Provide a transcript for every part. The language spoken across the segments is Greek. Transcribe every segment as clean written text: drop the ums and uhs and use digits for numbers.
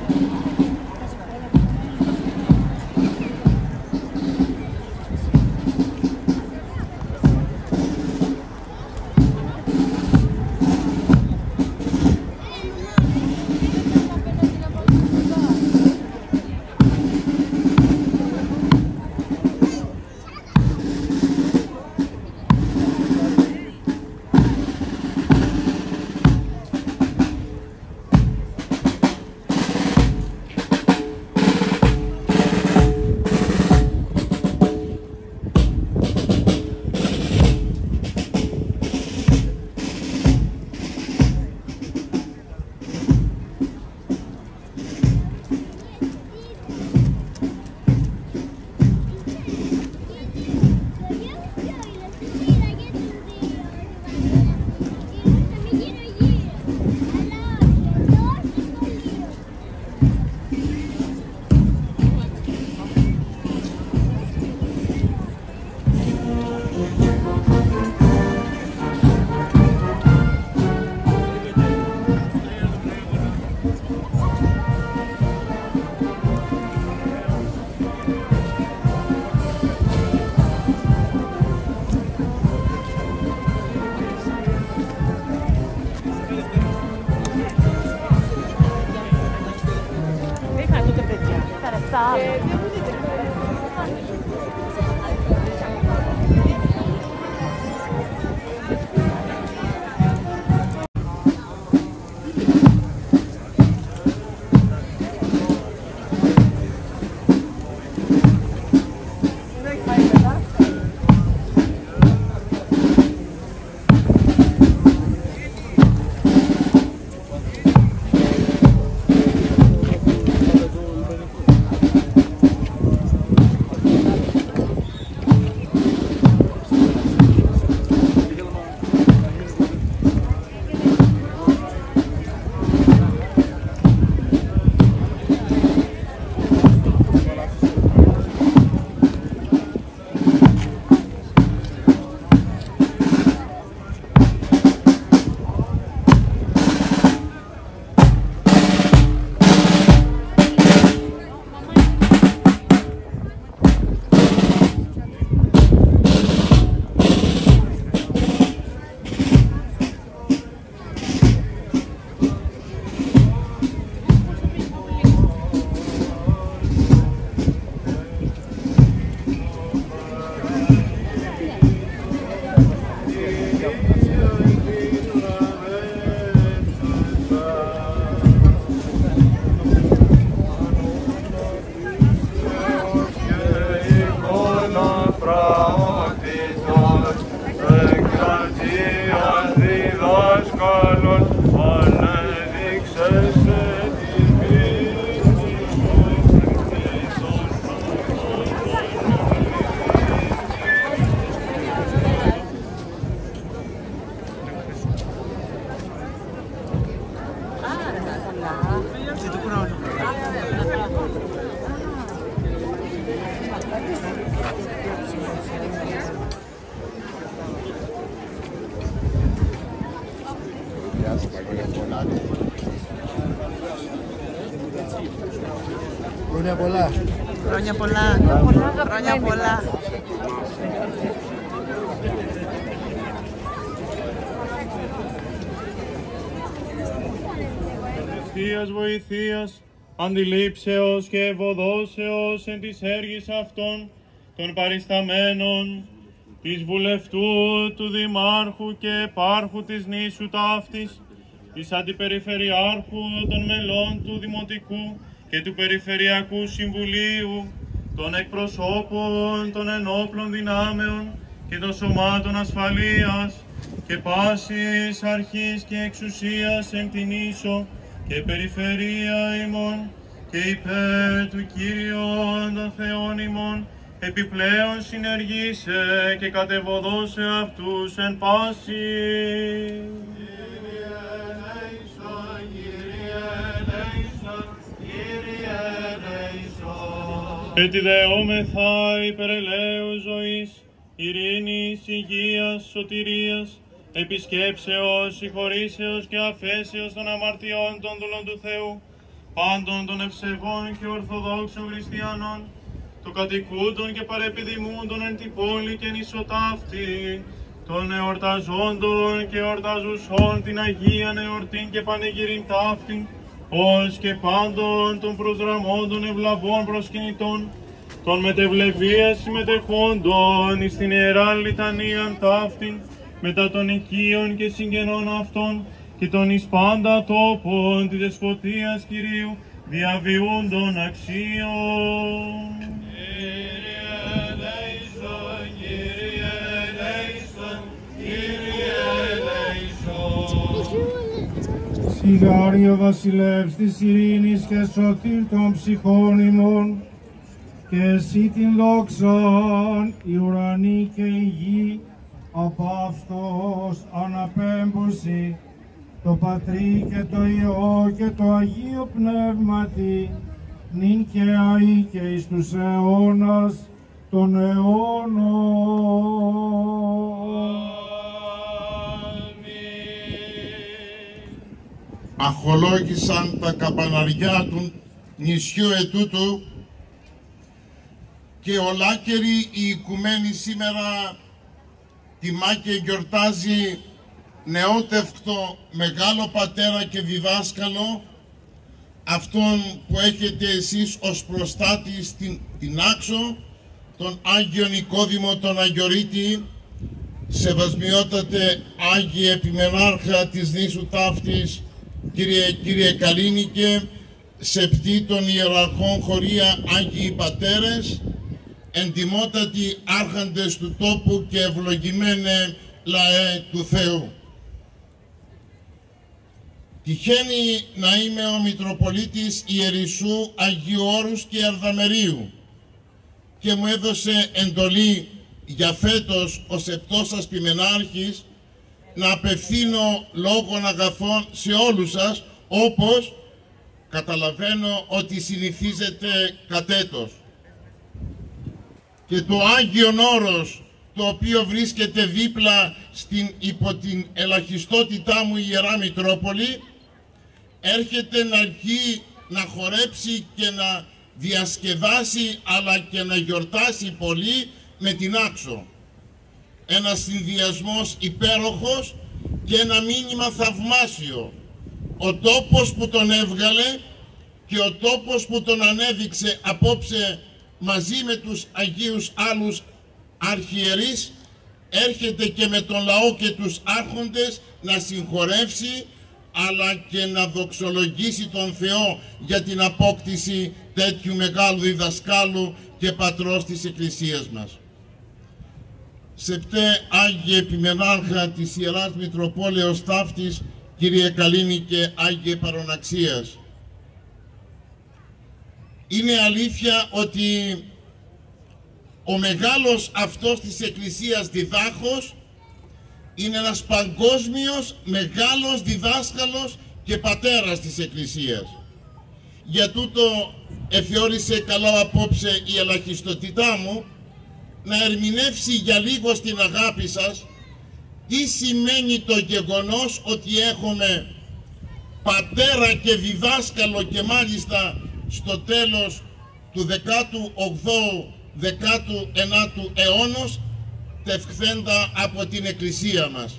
Χρόνια πολλά. Χρόνια πολλά. Χρόνια πολλά. Θείας βοηθείας, αντιλήψεως και ευωδώσεως εν της έργης αυτών των παρισταμένων, της βουλευτού, του δημάρχου και επάρχου της νήσου ταύτης, της αντιπεριφερειάρχου των μελών του Δημοτικού και του Περιφερειακού Συμβουλίου, των εκπροσώπων των ενόπλων δυνάμεων και των σωμάτων ασφαλείας και πάσης αρχής και εξουσίας εν την ίσο και περιφερεια ημών και υπέρ του Κύριον των Θεών ημών επιπλέον συνεργήσε και κατεβοδώσε αυτούς εν πάση. Ετιδεόμεθα υπερελαίου ζωής, ειρήνης, υγείας, σωτηρίας, επισκέψεως, συγχωρήσεως και αφέσεως των αμαρτιών των δούλων του Θεού πάντων των ευσεβών και ορθοδόξων χριστιανών, των κατοικούντων και παρεπιδημούντων εν την πόλη και νησοτάφτη, των εορταζόντων και εορταζουσών την Αγίαν εορτήν και πανηγυρήν ταύτην, ως και πάντων των προσδραμόντων ευλαβών προσκυνητών, των μετευλεβίας συμμετεχόντων εις την Ιεράν Λιτανίαν ταύτην, μετά των οικείων και συγγενών αυτών, και των εις πάντα τόπων της δεσποτείας Κυρίου διαβιούντων αξίων. Κύριε ελέησον, Κύριε ελέησον, Κύριε ελέησον. Σιγάρια βασιλεύς της ειρήνης και σωτήρ των ψυχών ημών, και εσύ την δόξαν η ουρανή και η γη από αυτός αναπέμπωση, το Πατρί και το Υιό και το Αγίο Πνεύματι, νυν και αεί και εις τους αιώνας των αιώνων. Αχολόγησαν τα καπαναριά του νησιού ετούτου και ολάκερη η οικουμένη σήμερα τιμά και γιορτάζει νεότευκτο μεγάλο πατέρα και διδάσκαλο, αυτόν που έχετε εσείς ως προστάτη την Άξο, τον Άγιο Νικόδημο τον Αγιορείτη, σεβασμιότατε Άγιε Επιμενάρχα της νήσου Ταύτης, Κύριε Καλίνικε, σεπτή των Ιεραρχών Χωρία Άγιοι Πατέρες, εντιμότατοι άρχαντες του τόπου και ευλογημένε λαέ του Θεού. Τυχαίνει να είμαι ο Μητροπολίτης Ιερισσού Αγίου Όρους και Αρδαμερίου και μου έδωσε εντολή για φέτος ο σεπτός σας ποιμενάρχης να απευθύνω λόγων αγαθών σε όλους σας, όπως καταλαβαίνω ότι συνηθίζεται κατέτος. Και το Άγιον Όρος, το οποίο βρίσκεται δίπλα υπό την ελαχιστότητά μου Ιερά Μητρόπολη, έρχεται να αρχίσει να χορέψει και να διασκεδάσει αλλά και να γιορτάσει πολύ με την Άξο. Ένας συνδυασμός υπέροχος και ένα μήνυμα θαυμάσιο. Ο τόπος που τον έβγαλε και ο τόπος που τον ανέδειξε απόψε μαζί με τους Αγίους άλλους αρχιερείς, έρχεται και με τον λαό και τους άρχοντες να συγχωρεύσει αλλά και να δοξολογήσει τον Θεό για την απόκτηση τέτοιου μεγάλου διδασκάλου και πατρός της Εκκλησίας μας. Σεπτέ Άγιε Επιμενάρχα της Ιεράς Μητροπόλεως Ταύτης, Κύριε Καλίνικε, Άγιε Παροναξίας. Είναι αλήθεια ότι ο μεγάλος αυτός της Εκκλησίας διδάχος είναι ένας παγκόσμιος μεγάλος διδάσκαλος και πατέρας της Εκκλησίας. Για τούτο εφιόρισε καλό απόψε η ελαχιστότητά μου να ερμηνεύσει για λίγο στην αγάπη σας τι σημαίνει το γεγονός ότι έχουμε πατέρα και διδάσκαλο και μάλιστα στο τέλος του 18ου-19ου αιώνος τευχθέντα από την Εκκλησία μας.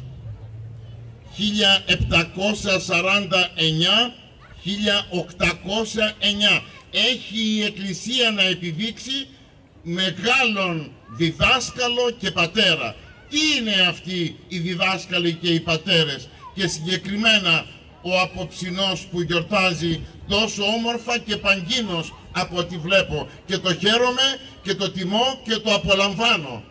1749-1809 έχει η Εκκλησία να επιδείξει μεγάλον διδάσκαλο και πατέρα. Τι είναι αυτοί οι διδάσκαλοι και οι πατέρες, και συγκεκριμένα ο απόψινός που γιορτάζει τόσο όμορφα και παγκίνος από ό,τι βλέπω, και το χαίρομαι και το τιμώ και το απολαμβάνω.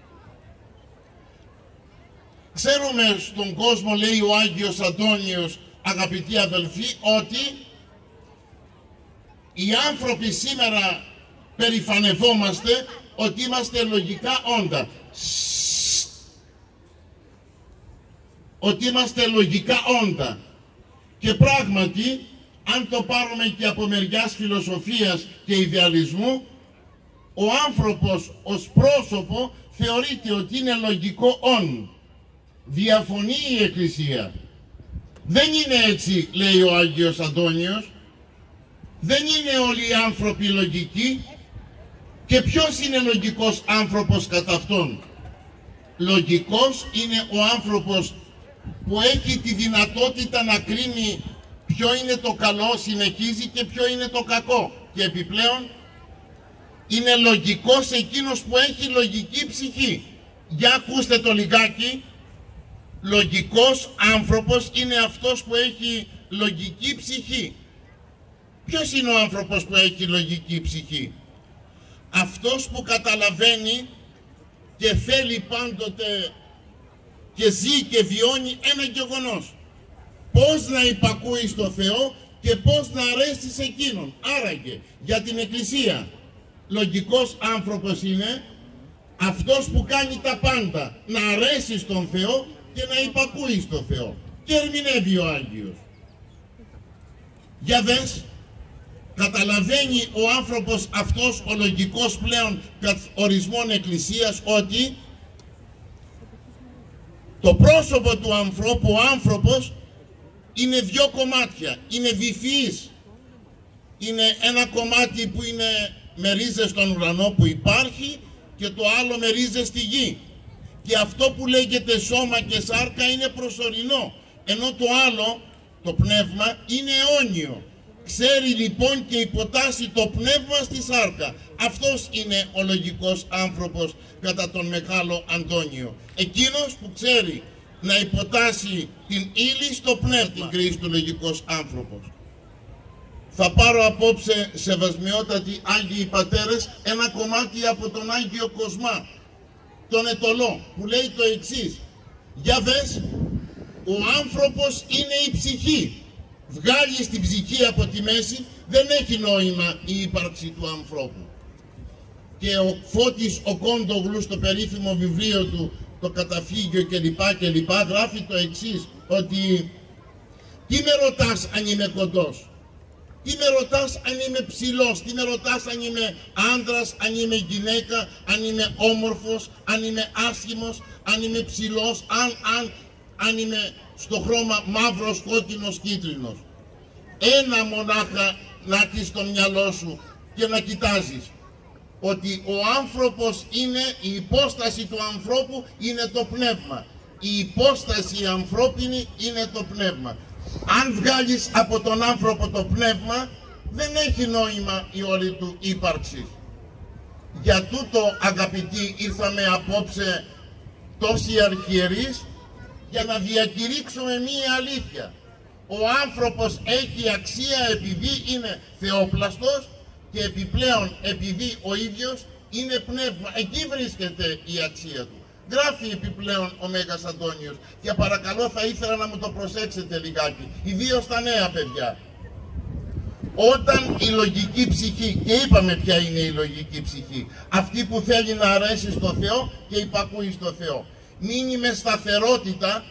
Ξέρουμε στον κόσμο, λέει ο Άγιος Αντώνιος, αγαπητοί αδελφοί, ότι οι άνθρωποι σήμερα περηφανευόμαστε ότι είμαστε λογικά όντα. Ότι είμαστε λογικά όντα. Και πράγματι, αν το πάρουμε και από μεριάς φιλοσοφίας και ιδεαλισμού, ο άνθρωπος ως πρόσωπο θεωρείται ότι είναι λογικό όν. Διαφωνεί η Εκκλησία. Δεν είναι έτσι, λέει ο Άγιος Αντώνιος. Δεν είναι όλοι οι άνθρωποι λογικοί. Και ποιος είναι λογικός άνθρωπος κατά αυτόν? Λογικός είναι ο άνθρωπος που έχει τη δυνατότητα να κρίνει ποιο είναι το καλό, συνεχίζει, και ποιο είναι το κακό. Και επιπλέον είναι λογικός εκείνος που έχει λογική ψυχή. Για ακούστε το λιγάκι. Λογικός άνθρωπος είναι αυτός που έχει λογική ψυχή. Ποιος είναι ο άνθρωπος που έχει λογική ψυχή? Αυτός που καταλαβαίνει και θέλει πάντοτε και ζει και βιώνει ένα γεγονός. Πώς να υπακούει στο Θεό και πώς να αρέσει σε Εκείνον. Άραγε για την Εκκλησία λογικός άνθρωπος είναι αυτός που κάνει τα πάντα να αρέσει στον Θεό και να υπακούει στο Θεό. Και ερμηνεύει ο Άγιος. Για δες, καταλαβαίνει ο άνθρωπος αυτός, ο λογικός πλέον κατ' ορισμών Εκκλησίας, ότι το πρόσωπο του ανθρώπου, ο άνθρωπος, είναι δύο κομμάτια. Είναι διφυής. Είναι ένα κομμάτι που είναι με ρίζες στον ουρανό που υπάρχει και το άλλο με ρίζες στη γη. Και αυτό που λέγεται σώμα και σάρκα είναι προσωρινό. Ενώ το άλλο, το πνεύμα, είναι αιώνιο. Ξέρει λοιπόν και υποτάσσει το πνεύμα στη σάρκα. Αυτός είναι ο λογικός άνθρωπος κατά τον Μεγάλο Αντώνιο. Εκείνος που ξέρει να υποτάσσει την ύλη στο πνεύμα, την κρίση του λογικός άνθρωπος. Θα πάρω απόψε, σεβασμιότατοι Άγιοι Πατέρες, ένα κομμάτι από τον Άγιο Κοσμά, τον Ετωλό, που λέει το εξής. Για δες, ο άνθρωπος είναι η ψυχή. Βγάλει την ψυχή από τη μέση, δεν έχει νόημα η ύπαρξη του ανθρώπου. Και ο Φώτης ο Κόντογλου στο περίφημο βιβλίο του, το Καταφύγιο κλπ. Γράφει το εξής, ότι τι με ρωτάς αν είμαι κοντός, τι με ρωτάς αν είμαι ψηλός, τι με ρωτάς αν είμαι άντρας, αν είμαι γυναίκα, αν είμαι όμορφος, αν είμαι άσχημος, αν είμαι ψηλός, αν είμαι στο χρώμα μαύρος, κόκκινος, κίτρινος. Ένα μονάχα να έχεις στο μυαλό σου και να κοιτάζεις, ότι ο άνθρωπος είναι, η υπόσταση του ανθρώπου είναι το πνεύμα. Η υπόσταση ανθρώπινη είναι το πνεύμα. Αν βγάλεις από τον άνθρωπο το πνεύμα, δεν έχει νόημα η όλη του ύπαρξη. Για τούτο, αγαπητοί, ήρθαμε απόψε τόσοι αρχιερείς για να διακηρύξουμε μία αλήθεια. Ο άνθρωπος έχει αξία επειδή είναι θεόπλαστος και επιπλέον επειδή ο ίδιος είναι πνεύμα. Εκεί βρίσκεται η αξία του. Γράφει επιπλέον ο Μέγας Αντώνιος και παρακαλώ θα ήθελα να μου το προσέξετε λιγάκι, ιδίως τα νέα παιδιά. Όταν η λογική ψυχή, και είπαμε ποια είναι η λογική ψυχή, αυτή που θέλει να αρέσει στο Θεό και υπακούει στο Θεό, μείνει με σταθερότητα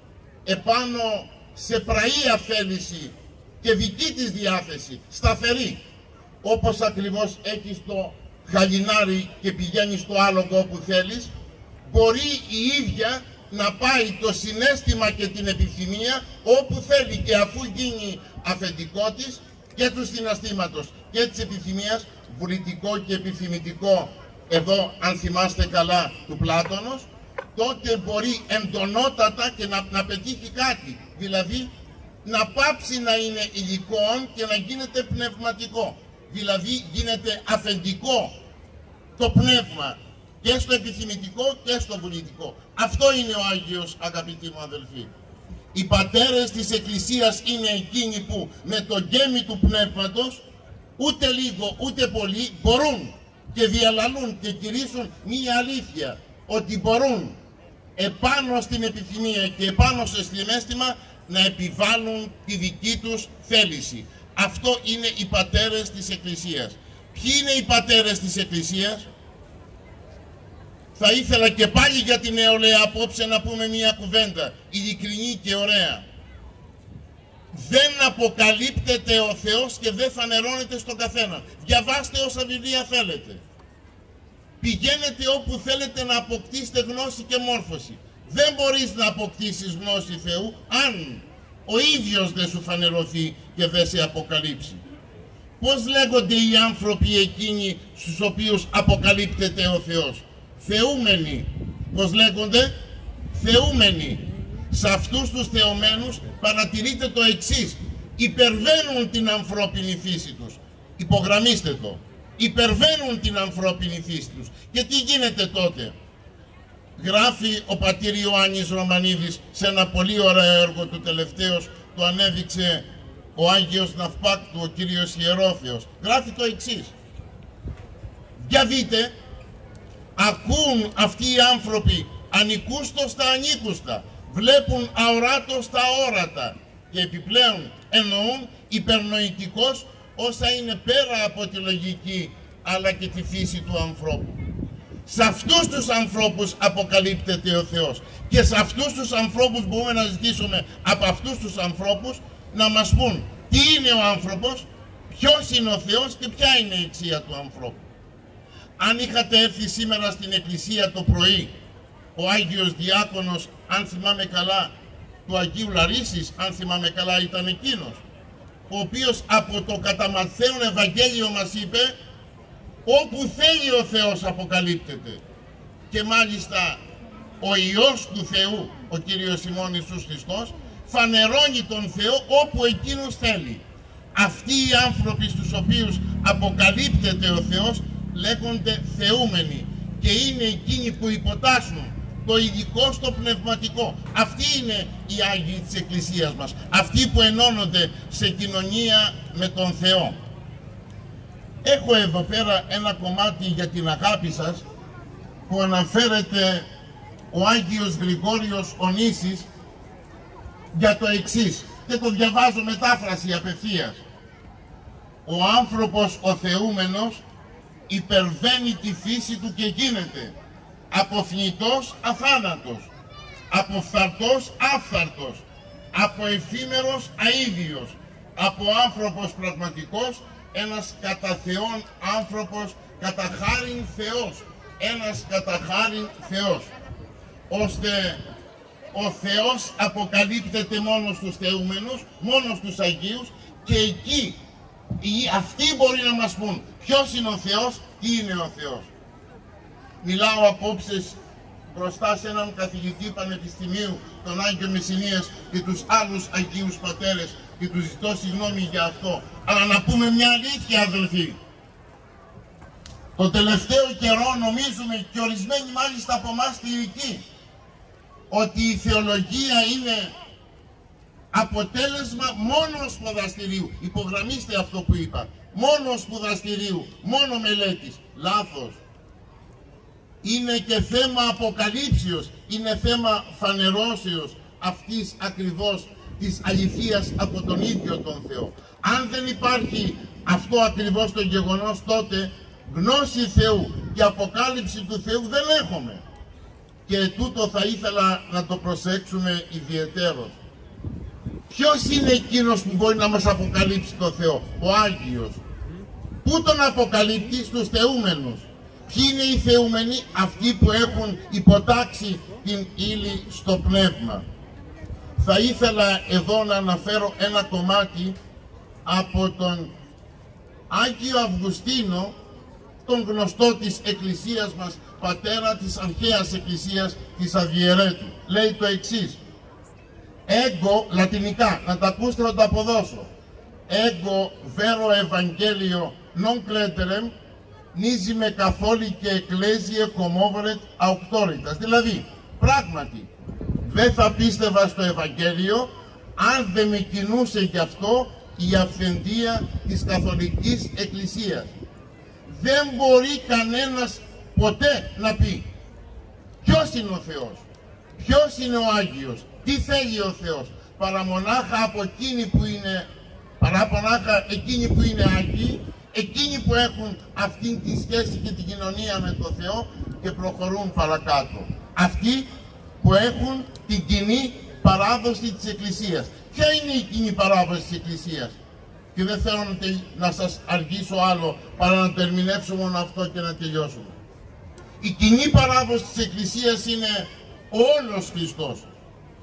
επάνω σε πραή αφέληση και δική της διάθεση, σταθερή, όπως ακριβώς έχεις το χαλινάρι και πηγαίνεις στο άλογο όπου θέλεις, μπορεί η ίδια να πάει το συναίσθημα και την επιθυμία όπου θέλει, και αφού γίνει αφεντικό της και του συναισθήματος και της επιθυμίας, βουλητικό και επιθυμητικό, εδώ αν θυμάστε καλά του Πλάτωνος, τότε μπορεί εντονότατα και να πετύχει κάτι, δηλαδή να πάψει να είναι υλικών και να γίνεται πνευματικό, δηλαδή γίνεται αφεντικό το πνεύμα και στο επιθυμητικό και στο βουλητικό. Αυτό είναι ο Άγιος, αγαπητοί μου αδελφοί. Οι πατέρες της Εκκλησίας είναι εκείνοι που με το γέμι του πνεύματος, ούτε λίγο ούτε πολύ, μπορούν και διαλαλούν και κηρύσσουν μία αλήθεια, ότι μπορούν επάνω στην επιθυμία και επάνω στο συναίσθημα να επιβάλλουν τη δική τους θέληση. Αυτό είναι οι πατέρες της Εκκλησίας. Ποιοι είναι οι πατέρες της Εκκλησίας? Θα ήθελα και πάλι για την νεολαία απόψε να πούμε μία κουβέντα, ειλικρινή και ωραία. Δεν αποκαλύπτεται ο Θεός και δεν φανερώνεται στον καθένα. Διαβάστε όσα βιβλία θέλετε. Πηγαίνετε όπου θέλετε να αποκτήσετε γνώση και μόρφωση. Δεν μπορείς να αποκτήσεις γνώση Θεού αν ο ίδιος δεν σου φανερωθεί και δεν σε αποκαλύψει. Πώς λέγονται οι άνθρωποι εκείνοι στους οποίους αποκαλύπτεται ο Θεός? Θεούμενοι. Πώς λέγονται? Θεούμενοι. Σε αυτούς τους θεωμένους παρατηρείτε το εξής: υπερβαίνουν την ανθρώπινη φύση τους. Υπογραμμίστε το. Υπερβαίνουν την ανθρώπινη φύση τους. Και τι γίνεται τότε? Γράφει ο πατήρ Ιωάννης Ρωμανίδης σε ένα πολύ ωραίο έργο του, τελευταίος το ανέδειξε ο Άγιος Ναυπάκτου, ο Κύριος Ιερόθεος. Γράφει το εξής: για δείτε, ακούν αυτοί οι άνθρωποι ανικούστος τα ανήκουστα, βλέπουν αοράτος τα αόρατα και επιπλέον εννοούν υπερνοητικός όσα είναι πέρα από τη λογική αλλά και τη φύση του ανθρώπου. Σε αυτούς τους ανθρώπους αποκαλύπτεται ο Θεός και σε αυτούς τους ανθρώπους μπορούμε να ζητήσουμε από αυτούς τους ανθρώπους να μας πούν τι είναι ο άνθρωπος, ποιος είναι ο Θεός και ποια είναι η αξία του ανθρώπου. Αν είχατε έρθει σήμερα στην εκκλησία το πρωί, ο Άγιος Διάκονος, αν θυμάμαι καλά, του Αγίου Λαρίσης, αν θυμάμαι καλά ήταν εκείνος, ο οποίος από το κατά Ματθαίον Ευαγγέλιο μας είπε όπου θέλει ο Θεός αποκαλύπτεται. Και μάλιστα ο Υιός του Θεού, ο Κύριος ημών Ιησούς Χριστός, φανερώνει τον Θεό όπου εκείνος θέλει. Αυτοί οι άνθρωποι στους οποίους αποκαλύπτεται ο Θεός λέγονται θεούμενοι και είναι εκείνοι που υποτάσσουν το ειδικό στο πνευματικό. Αυτοί είναι οι Άγιοι της Εκκλησίας μας, αυτοί που ενώνονται σε κοινωνία με τον Θεό. Έχω εδώ πέρα ένα κομμάτι για την αγάπη σας που αναφέρεται ο Άγιος Γρηγόριος Ονήσης για το εξής, και το διαβάζω μετάφραση απευθείας. Ο άνθρωπος ο θεούμενος υπερβαίνει τη φύση του και γίνεται αποθνητός αθάνατος, αποφθαρτός άφθαρτος, από εφήμερος αίδιος, από άνθρωπος πραγματικός, ένας κατά Θεόν άνθρωπος, κατά χάριν Θεός, ένας κατά χάριν Θεός, ώστε ο Θεός αποκαλύπτεται μόνο στους θεούμενους, μόνο στους Αγίους, και εκεί αυτοί μπορεί να μας πούν ποιος είναι ο Θεός, τι είναι ο Θεός. Μιλάω απόψε μπροστά σε έναν καθηγητή πανεπιστημίου, τον Άγιο Μεσσηνίας, και τους άλλους Αγίους Πατέρες, και τους ζητώ συγγνώμη για αυτό. Αλλά να πούμε μια αλήθεια, αδελφοί. Το τελευταίο καιρό νομίζουμε, και ορισμένοι μάλιστα από εμάς κληρικοί, ότι η θεολογία είναι αποτέλεσμα μόνο σπουδαστηρίου. Υπογραμμίστε αυτό που είπα. Μόνο σπουδαστηρίου, μόνο μελέτης. Λάθος. Είναι και θέμα αποκαλύψεως, είναι θέμα φανερώσεως αυτής ακριβώς της αληθείας από τον ίδιο τον Θεό. Αν δεν υπάρχει αυτό ακριβώς το γεγονός, τότε γνώση Θεού και αποκάλυψη του Θεού δεν έχουμε. Και τούτο θα ήθελα να το προσέξουμε ιδιαιτέρως. Ποιος είναι εκείνος που μπορεί να μας αποκαλύψει το Θεό? Ο Άγιος. Πού τον αποκαλύπτει? Στους θεούμενους. Ποιοι είναι οι θεούμενοι? Αυτοί που έχουν υποτάξει την ύλη στο πνεύμα. Θα ήθελα εδώ να αναφέρω ένα κομμάτι από τον Άγιο Αυγουστίνο, τον γνωστό της Εκκλησίας μας, πατέρα της αρχαίας Εκκλησίας της Αδιαιρέτου. Λέει το εξής: Έγκο, λατινικά, να τα ακούσετε να τα αποδώσω. Έγκο βέρο Ευαγγέλιο non cleterem, νίζι με καθόλη και εκκλέζιε κομμόβρετ αουκτόριτας. Δηλαδή, πράγματι, δεν θα πίστευα στο Ευαγγέλιο αν δεν με κινούσε γι' αυτό η αυθεντία της Καθολικής Εκκλησίας. Δεν μπορεί κανένας ποτέ να πει ποιος είναι ο Θεός, ποιος είναι ο Άγιος, τι θέλει ο Θεός, παρά μονάχα από εκείνοι που είναι, εκείνοι που είναι Άγιοι, εκείνοι που έχουν αυτήν τη σχέση και την κοινωνία με τον Θεό και προχωρούν παρακάτω. Αυτοί που έχουν την κοινή παράδοση της Εκκλησίας. Ποια είναι η κοινή παράδοση της Εκκλησίας? Και δεν θέλω να σας αργήσω άλλο παρά να το ερμηνεύσω μόνο αυτό και να τελειώσουμε. Η κοινή παράδοση της Εκκλησίας είναι όλος Χριστός.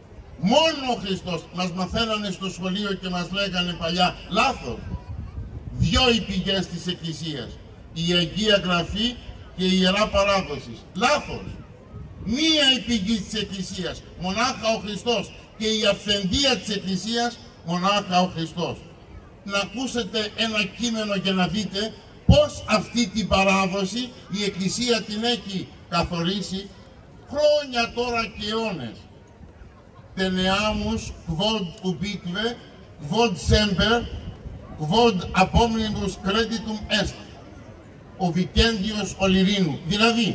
Μόνο ο Χριστός. Μας μαθαίνανε στο σχολείο και μας λέγανε παλιά, λάθος. Δυο οι πηγές της Εκκλησίας, η Αγία Γραφή και η Ιερά Παράδοση. Λάθος. Μία η πηγή της Εκκλησίας, μονάχα ο Χριστός, και η αυθεντία της Εκκλησίας, μονάχα ο Χριστός. Να ακούσετε ένα κείμενο και να δείτε πώς αυτή την παράδοση η Εκκλησία την έχει καθορίσει χρόνια τώρα και αιώνες. Teneamus quod ubique, quod semper, quod abominibus creditum est, ο Βικένδιος ο Λυρίνου. Δηλαδή,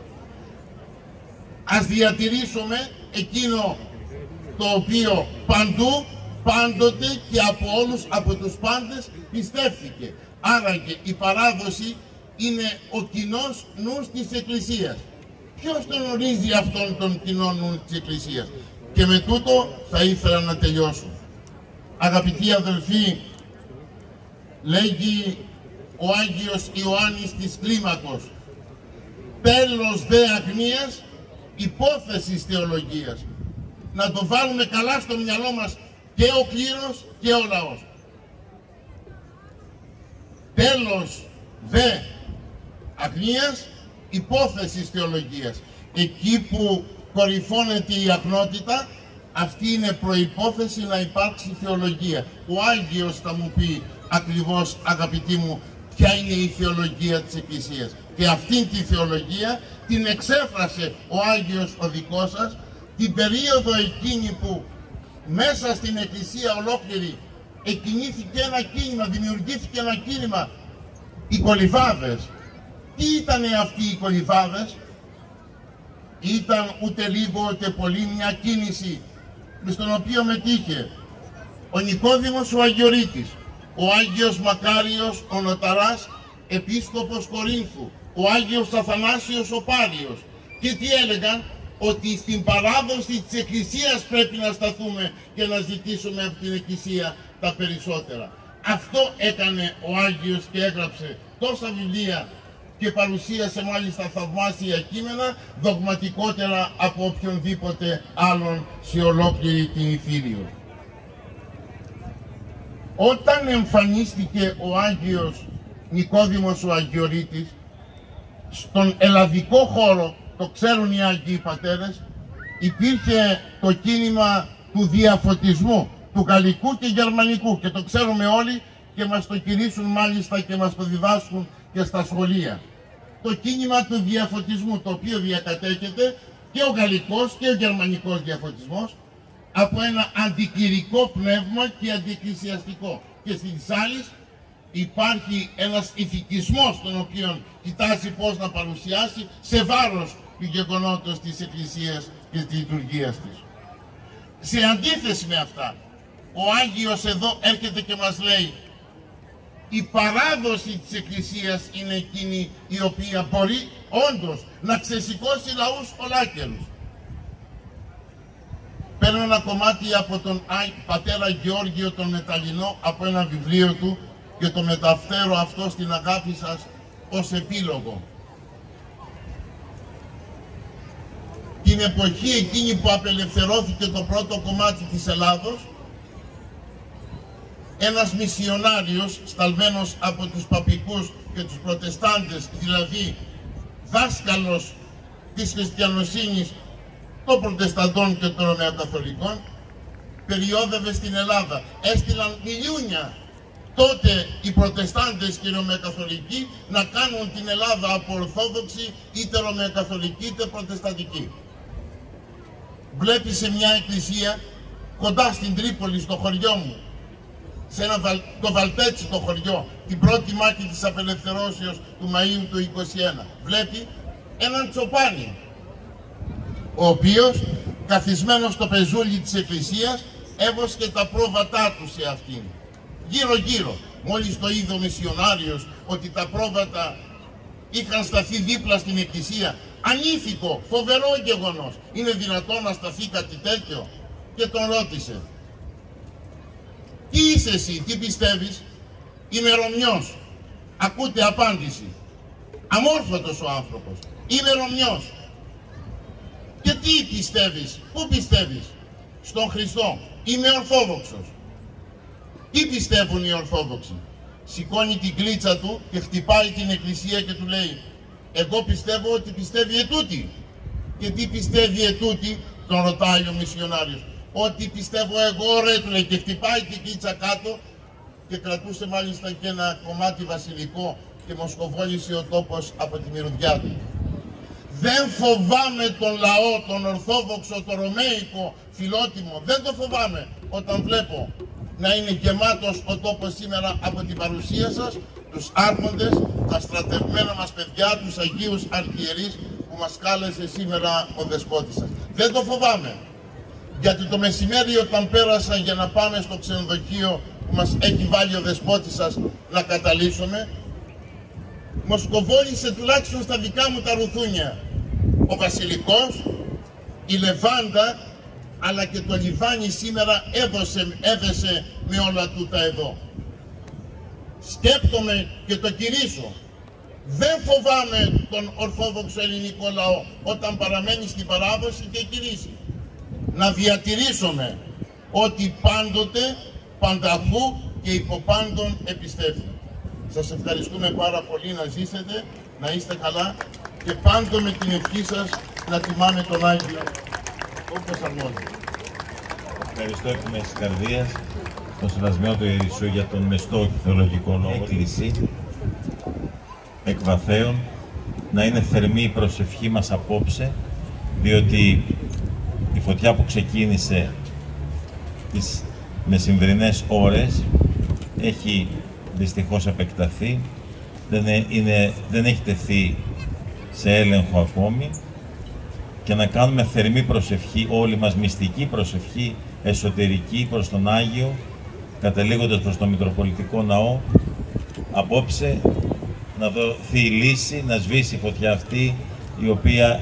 ας διατηρήσουμε εκείνο το οποίο παντού, πάντοτε και από όλους, από τους πάντες πιστεύθηκε. Άρα και η παράδοση είναι ο κοινός νους της Εκκλησίας. Ποιος τον ορίζει αυτόν τον κοινό νου της Εκκλησίας? Και με τούτο θα ήθελα να τελειώσω. Αγαπητοί αδελφοί, λέγει ο Άγιος Ιωάννης της Κλίμακος, τέλος δε αγνίας, υπόθεσης θεολογίας. Να το βάλουμε καλά στο μυαλό μας και ο κλήρος και ο λαός. Τέλος δε αγνίας, υπόθεσης θεολογίας. Εκεί που κορυφώνεται η αγνότητα, αυτή είναι προϋπόθεση να υπάρξει θεολογία. Ο Άγιος θα μου πει ακριβώς, αγαπητοί μου, ποια είναι η θεολογία της Εκκλησίας. Και αυτήν τη θεολογία την εξέφρασε ο Άγιος ο δικός σας την περίοδο εκείνη που μέσα στην Εκκλησία ολόκληρη εκκινήθηκε ένα κίνημα, δημιουργήθηκε ένα κίνημα, οι κολυβάδες. Τι ήτανε αυτοί οι κολυβάδες? Ήταν ούτε λίγο ούτε πολύ μια κίνηση στον οποίο μετήχε ο Νικόδημος ο Αγιορείτης, ο Άγιος Μακάριος ο Νοταράς Επίσκοπος Κορίνθου, ο Άγιος Αθανάσιος ο Πάριος. Και τι έλεγαν? Ότι στην παράδοση της Εκκλησίας πρέπει να σταθούμε και να ζητήσουμε από την Εκκλησία τα περισσότερα. Αυτό έκανε ο Άγιος και έγραψε τόσα βιβλία και παρουσίασε μάλιστα θαυμάσια κείμενα, δογματικότερα από οποιονδήποτε άλλον σε ολόκληρη την Ιθήλιο. Όταν εμφανίστηκε ο Άγιος Νικόδημος ο Αγιορείτης στον ελλαδικό χώρο, το ξέρουν οι Άγιοι Πατέρες, υπήρχε το κίνημα του διαφωτισμού, του γαλλικού και γερμανικού, και το ξέρουμε όλοι και μας το κηρύσσουν μάλιστα και μας το διδάσκουν και στα σχολεία. Το κίνημα του διαφωτισμού, το οποίο διακατέχεται και ο γαλλικός και ο γερμανικός διαφωτισμός από ένα αντικληρικό πνεύμα και αντιεκκλησιαστικό. Και στις άλλες υπάρχει ένας ηθικισμός τον οποίο κοιτάζει πώς να παρουσιάσει σε βάρος του γεγονότος της Εκκλησίας και της λειτουργίας της. Σε αντίθεση με αυτά, ο Άγιος εδώ έρχεται και μας λέει η παράδοση της Εκκλησίας είναι εκείνη η οποία μπορεί όντως να ξεσηκώσει λαούς ολάκερους. Παίρνω ένα κομμάτι από τον πατέρα Γεώργιο τον Μεταλλινό, από ένα βιβλίο του, και το μεταφέρω αυτό στην αγάπη σας ως επίλογο. Την εποχή εκείνη που απελευθερώθηκε το πρώτο κομμάτι της Ελλάδος, ένας μισιονάριος σταλμένος από τους παπικούς και τους προτεστάντες, δηλαδή δάσκαλος της χριστιανοσύνης των προτεσταντών και των ρωμαιοκαθολικών, περιόδευε στην Ελλάδα. Έστειλαν μιλιούνια τότε οι προτεστάντες και οι ρωμαιοκαθολικοί να κάνουν την Ελλάδα από ορθόδοξη, είτε ρωμαιοκαθολική είτε προτεσταντική. Βλέπει σε μια εκκλησία κοντά στην Τρίπολη, στο χωριό μου, σε το Βαλτέτσι το χωριό, την πρώτη μάχη της απελευθερώσεως του Μαΐου του 21, βλέπει έναν τσοπάνι, ο οποίος καθισμένος στο πεζούλι της εκκλησίας έβοσκε τα πρόβατά του σε αυτήν. Γύρω γύρω, μόλις το είδε ο μισιονάριος ότι τα πρόβατα είχαν σταθεί δίπλα στην εκκλησία, ανήθικο, φοβερό γεγονός, είναι δυνατόν να σταθεί κάτι τέτοιο? Και τον ρώτησε, τι είσαι εσύ, τι πιστεύεις? Είμαι Ρωμιός. Ακούτε απάντηση, αμόρφωτος ο άνθρωπος, είμαι Ρωμιός. Και τι πιστεύεις, πού πιστεύεις? Στον Χριστό. Είμαι Ορθόδοξος. Τι πιστεύουν οι Ορθόδοξοι? σηκώνει την κλίτσα του και χτυπάει την εκκλησία και του λέει «Εγώ πιστεύω ότι πιστεύει ετούτη». «Και τι πιστεύει ετούτη?» τον ρωτάει ο μισιονάριος. «Ότι πιστεύω εγώ ρε», του λέει, και χτυπάει την κλίτσα κάτω και κρατούσε μάλιστα και ένα κομμάτι βασιλικό και μοσχοβόλησε ο τόπος από τη μυρωδιά του. Δεν φοβάμαι τον λαό, τον Ορθόδοξο, τον Ρωμαϊκό φιλότιμο. Δεν το φοβάμαι όταν βλέπω να είναι γεμάτος ο τόπος σήμερα από την παρουσία σας, τους άρχοντες, τα στρατευμένα μας παιδιά, τους Αγίους Αρχιερείς που μας κάλεσε σήμερα ο Δεσπότης σας. Δεν το φοβάμαι. Γιατί το μεσημέρι όταν πέρασα για να πάμε στο ξενοδοχείο που μας έχει βάλει ο Δεσπότης σας να καταλήξουμε, μοσκοβόλησε τουλάχιστον στα δικά μου τα ρουθούνια ο Βασιλικός, η Λεβάντα, αλλά και το λιβάνι σήμερα έδεσε με όλα τούτα εδώ. Σκέπτομαι και το κηρύσω. Δεν φοβάμαι τον Ορθόδοξο ελληνικό λαό όταν παραμένει στην παράδοση και κηρύσει. Να διατηρήσουμε ότι πάντοτε, πανταχού και υποπάντων επιστεύει. Σας ευχαριστούμε πάρα πολύ, να ζήσετε, να είστε καλά και πάντο με την ευχή σας να τιμάμε τον Άγιο όπως αρμόζει. Ευχαριστώ εκ μέσης καρδίας τον Σεβασμένο του Ιερισσού για τον μεστό και θεολογικό λόγο. Έκκληση εκ βαθέων να είναι θερμή η προσευχή μας απόψε, διότι η φωτιά που ξεκίνησε τις μεσημβρινές ώρες έχει δυστυχώς επεκταθεί, δεν έχει τεθεί σε έλεγχο ακόμη, και να κάνουμε θερμή προσευχή, όλη μας μυστική προσευχή, εσωτερική προς τον Άγιο, καταλήγοντας προς το Μητροπολιτικό Ναό, απόψε να δοθεί η λύση, να σβήσει η φωτιά αυτή, η οποία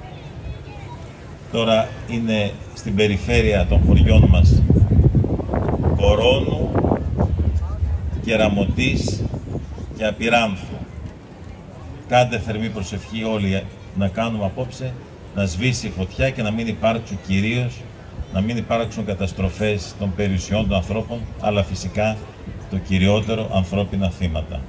τώρα είναι στην περιφέρεια των χωριών μας, Κορώνου, Κεραμωτής και Απειράνθου. Κάντε θερμή προσευχή όλοι να κάνουμε απόψε, να σβήσει η φωτιά και να μην υπάρξουν κυρίως, να μην υπάρξουν καταστροφές των περιουσιών των ανθρώπων, αλλά φυσικά το κυριότερο, ανθρώπινα θύματα.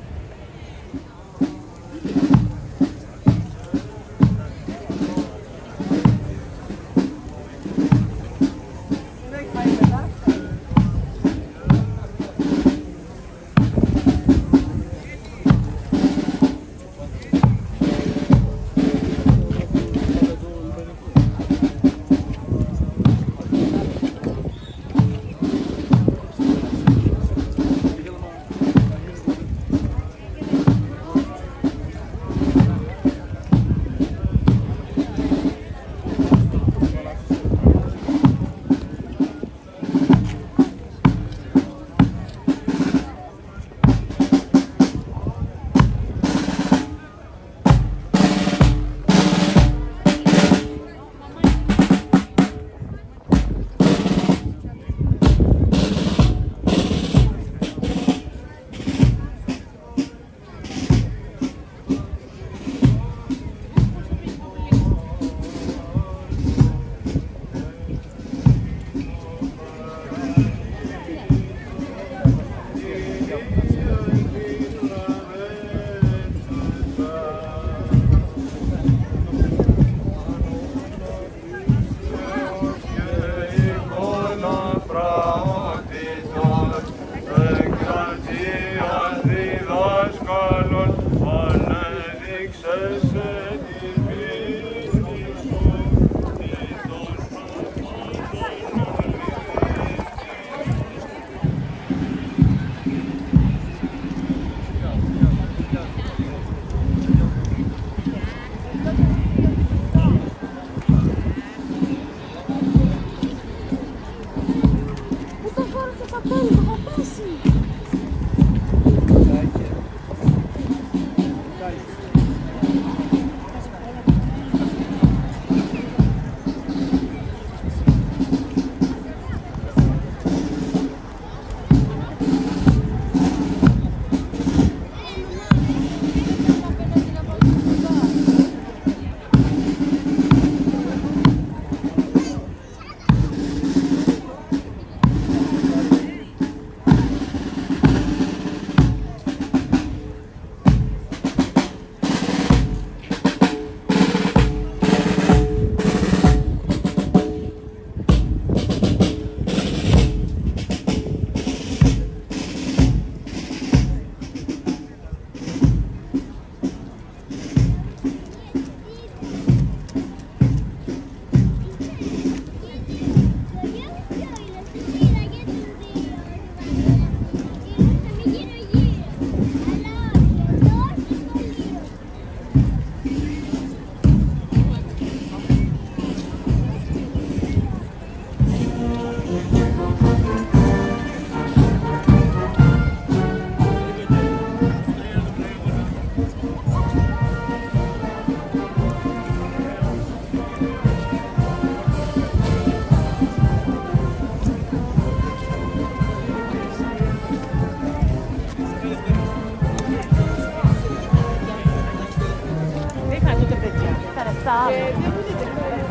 αυτά.